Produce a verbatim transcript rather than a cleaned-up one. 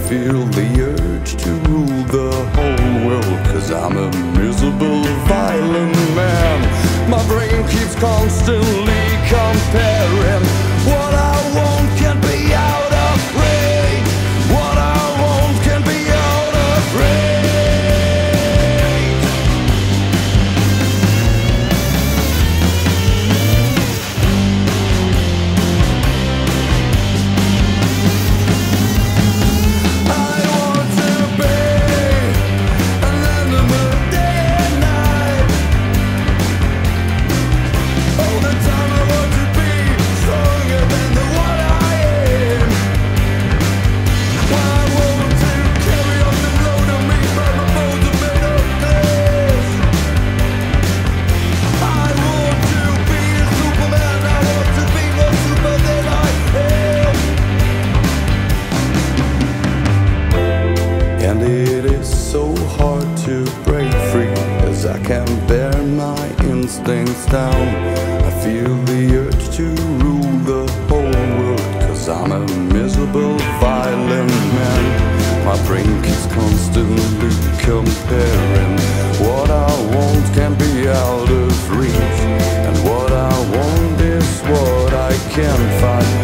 feel the urge to rule the whole world, 'cause I'm a miserable, violent man. My brain keeps constantly comparing what I want can't be out of range. What I want can't be out of range. I want to be an animal day and night. All the time I want to be stronger than the what I am. I want to carry on the load of me, but my bones are made of glass. I want to be a Superman. I want to be more super than I am. And it is so hard to break free, as I can't bear my instincts down. I feel the urge to rule the whole world, 'cause I'm a miserable, violent man. My brain keeps constantly comparing what I want can't be out of reach, and what I want is what I can't find.